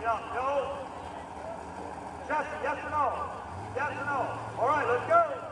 Yeah, no. Jesse, yes or no? Yes or no? All right, let's go.